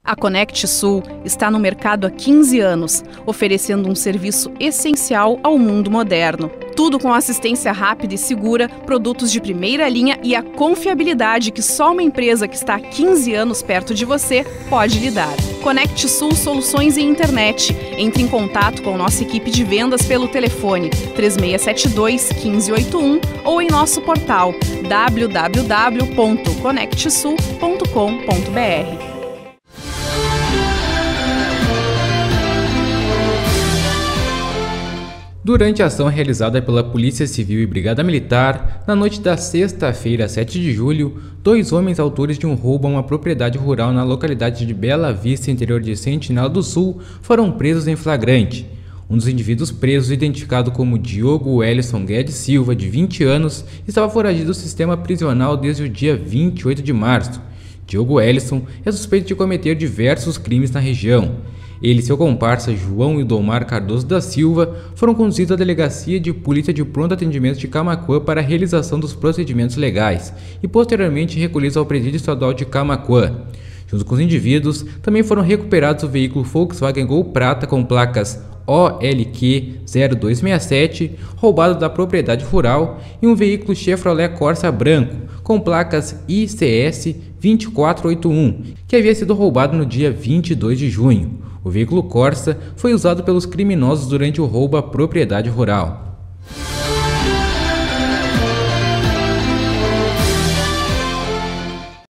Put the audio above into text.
A Conect Sul está no mercado há 15 anos, oferecendo um serviço essencial ao mundo moderno. Tudo com assistência rápida e segura, produtos de primeira linha e a confiabilidade que só uma empresa que está há 15 anos perto de você pode lhe dar. Conect Sul Soluções em Internet. Entre em contato com nossa equipe de vendas pelo telefone 3672-1581 ou em nosso portal www.conectsul.com.br. Durante a ação realizada pela Polícia Civil e Brigada Militar, na noite da sexta-feira, 7 de julho, 2 homens autores de um roubo a uma propriedade rural na localidade de Bela Vista, interior de Sentinela do Sul, foram presos em flagrante. Um dos indivíduos presos, identificado como Diogo Wellison Guedes Silva, de 20 anos, estava foragido do sistema prisional desde o dia 28 de março. Diogo Wellison é suspeito de cometer diversos crimes na região. Ele e seu comparsa João Ildomar Cardoso da Silva foram conduzidos à Delegacia de Polícia de Pronto Atendimento de Camaquã para a realização dos procedimentos legais e posteriormente recolhidos ao Presídio Estadual de Camaquã. Junto com os indivíduos, também foram recuperados o veículo Volkswagen Gol Prata com placas OLQ 0267, roubado da propriedade rural, e um veículo Chevrolet Corsa branco com placas ICS 2481, que havia sido roubado no dia 22 de junho. O veículo Corsa foi usado pelos criminosos durante o roubo à propriedade rural.